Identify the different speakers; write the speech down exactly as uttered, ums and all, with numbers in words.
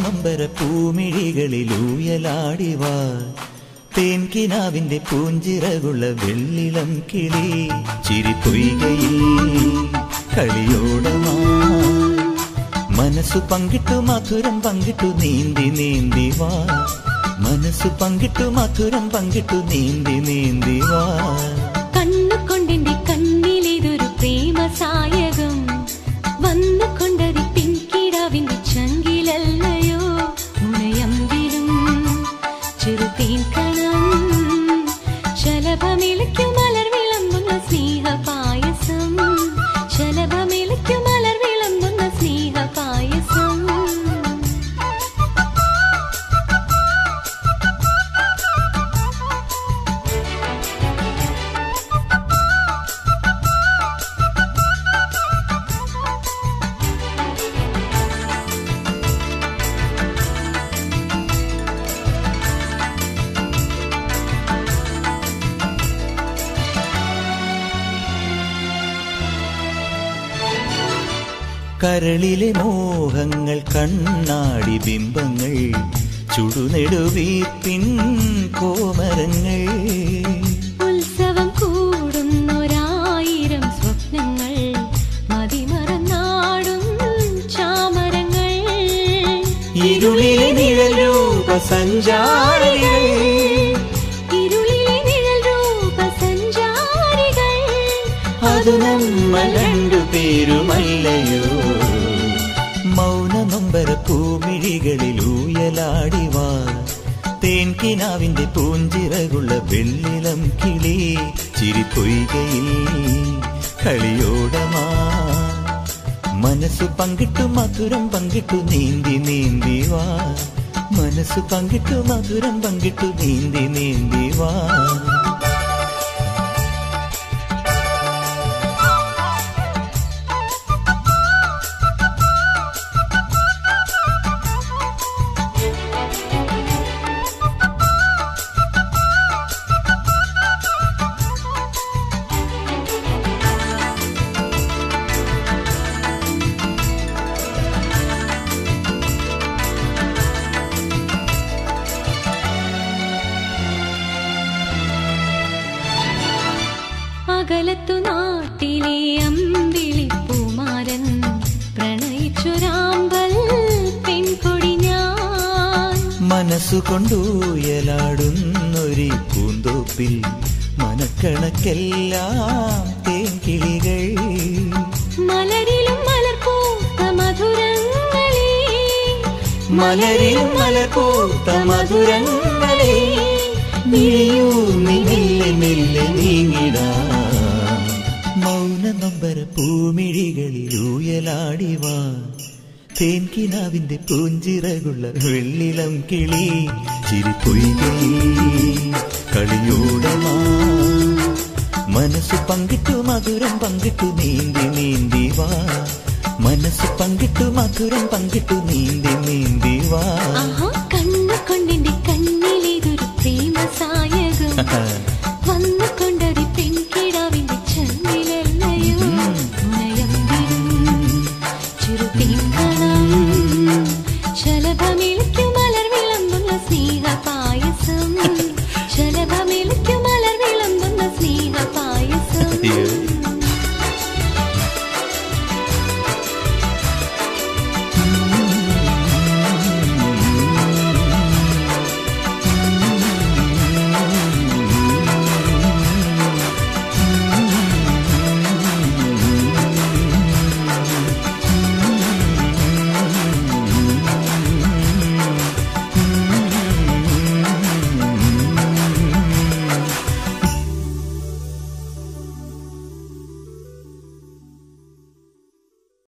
Speaker 1: നൊമ്പര പൂമിഴികളിലൂയലാടിവാ തേൻകിനാവിന്റെ പൂഞ്ചിറകുള്ള വെള്ളിളം കിളി ചിരിപ്പൊയ്കയിൽ കളിയോടമാ മനസ്സു പങ്കിട്ടു മധുരം പങ്കിട്ടു നീന്തി നീന്തി വാ മനസ്സു പങ്കിട്ടു മധുരം പങ്കിട്ടു നീന്തി നീന്തി വാ
Speaker 2: കണ്ണുകൊണ്ടെന്റെ കണ്ണിലേതൊരു പ്രേമ സായകം വന്നുകൊണ്ടത് പിൻകിടാവിന്റെ ചങ്കിലല്ലയോ ഉണയമ്പിലും ചെറുതേൻ കണം ശലഭമിളയ്ക്കു മലർ വിളമ്പുന്ന സ്നേഹ പായസം ശലഭമിളയ്ക്കു മലർ വിളമ്പുന്ന സ്നേഹ പായസം
Speaker 1: കരളിലെ മോഹങ്ങൾ കണ്ണാടി ബിംബങ്ങൾ ചുടുനെടുവീപ്പിൻ കോമരങ്ങൾ
Speaker 2: ഉത്സവം കൂടുന്നൊരായിരം സ്വപ്നങ്ങൾ മതിമറന്നാടും ചാമരങ്ങൾ
Speaker 1: ഇരുളിലെ നിഴൽ രൂപ സഞ്ചാരികൾ
Speaker 2: ഇരുളിലെ നിഴൽ രൂപ സഞ്ചാരികൾ
Speaker 1: അത് നമ്മൾ രണ്ടുപേരുമല്ലയോ മൗന നൊമ്പര പൂമിഴികളിലൂയലാടിവാ തേൻകിനാവിന്റെ പൂഞ്ചിറകുള്ള വെള്ളിളം കിളി ചിരിപ്പൊയ്കയിൽ കളിയോടമാ മനസ്സു പങ്കിട്ടു മധുരം പങ്കിട്ടു നീന്തി നീന്തി വാ മനസ്സു പങ്കിട്ടു മധുരം പങ്കിട്ടു നീന്തി നീന്തി വാ
Speaker 2: അകലത്തു നാട്ടിലെ അമ്പിളിപ്പൂമാരൻ പ്രണയിച്ചൊരാമ്പൽ പെൺകൊടി ഞാൻ
Speaker 1: മനസ്സുകൊണ്ടൂയലാടുന്നൊരു പൂന്തോപ്പിൽ മനക്കണക്കെല്ലാം തേൻകിളികൾ
Speaker 2: മലരിലും മലർപൂത്ത മധുരങ്ങളെ
Speaker 1: മലരിലും മലർപൂത്ത മധുരങ്ങളെ നീയൂ മെല്ലെ മെല്ലെ നീങ്ങിടാ മൗന നൊമ്പര പൂമിഴികളിലൂയലാടിവാ തേൻകിനാവിന്റെ പൂഞ്ചിറകുള്ള വെള്ളിളം കിളി ചിരിപ്പൊയ്കയിൽ കളിയോടമാ മനസ്സു പങ്കിട്ടു മധുരം പങ്കിട്ടു നീന്തി നീന്തി വാ മനസ്സു പങ്കിട്ടു മധുരം പങ്കിട്ടു നീന്തി നീന്തി വാ
Speaker 2: കണ്ണുകൊണ്ടെന്റെ കണ്ണിലേതൊരു പ്രേമ സായകം